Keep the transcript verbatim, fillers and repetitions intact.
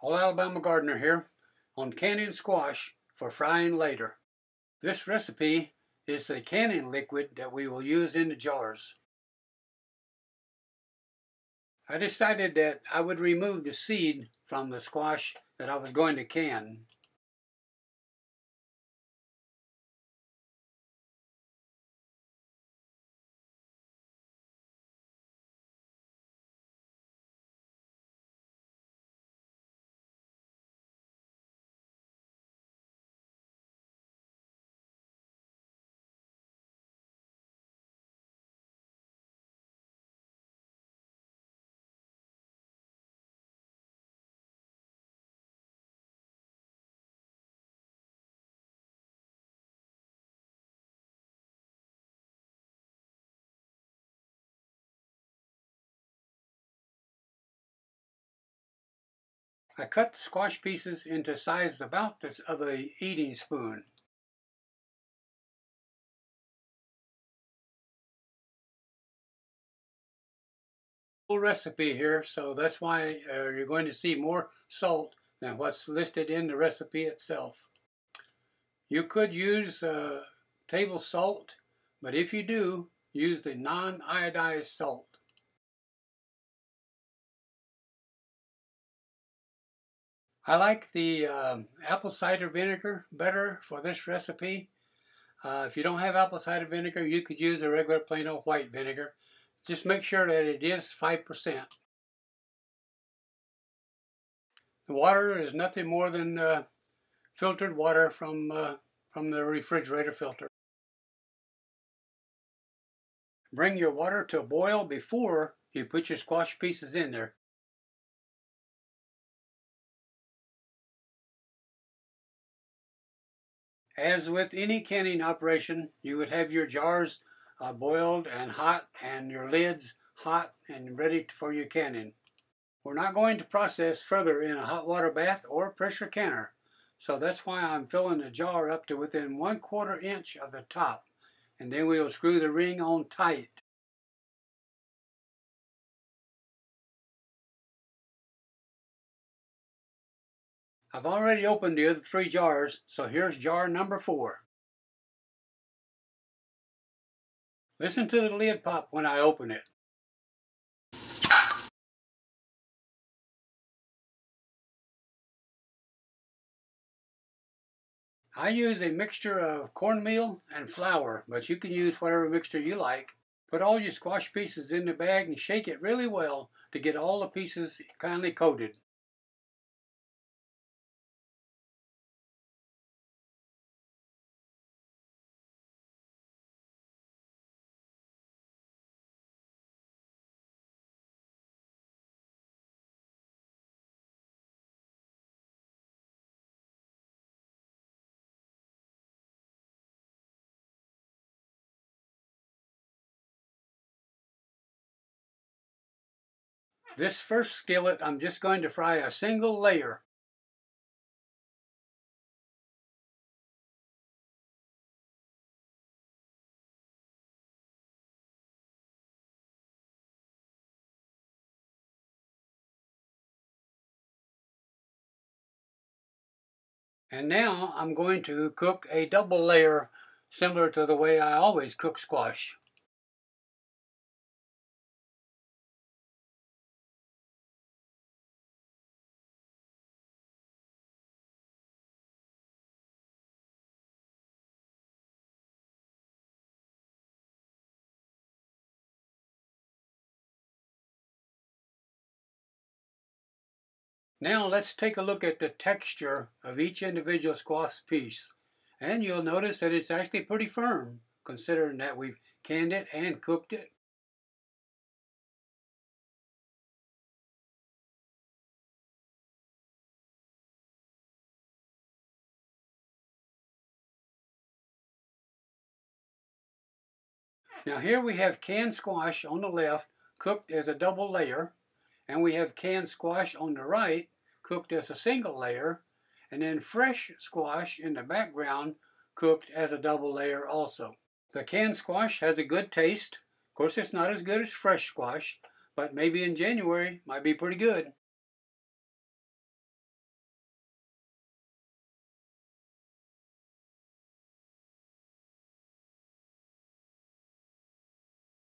All Alabama Gardener here on canning squash for frying later. This recipe is the canning liquid that we will use in the jars. I decided that I would remove the seed from the squash that I was going to can. I cut the squash pieces into sizes about the, of a eating spoon. Full recipe here, so that's why uh, you're going to see more salt than what's listed in the recipe itself. You could use uh, table salt, but if you do, use the non-iodized salt. I like the uh, apple cider vinegar better for this recipe. Uh, if you don't have apple cider vinegar, you could use a regular plain old white vinegar. Just make sure that it is five percent. The water is nothing more than uh, filtered water from, uh, from the refrigerator filter. Bring your water to a boil before you put your squash pieces in there. As with any canning operation, you would have your jars uh, boiled and hot and your lids hot and ready for your canning. We're not going to process further in a hot water bath or pressure canner, so that's why I'm filling the jar up to within one quarter inch of the top, and then we'll screw the ring on tight. I've already opened the other three jars, so here's jar number four. Listen to the lid pop when I open it. I use a mixture of cornmeal and flour, but you can use whatever mixture you like. Put all your squash pieces in the bag and shake it really well to get all the pieces kindly coated. This first skillet, I'm just going to fry a single layer. And now I'm going to cook a double layer similar to the way I always cook squash. Now let's take a look at the texture of each individual squash piece. And you'll notice that it's actually pretty firm, considering that we've canned it and cooked it. Now here we have canned squash on the left, cooked as a double layer, and we have canned squash on the right, cooked as a single layer, and then fresh squash in the background, cooked as a double layer also. The canned squash has a good taste. Of course, it's not as good as fresh squash, but maybe in January might be pretty good.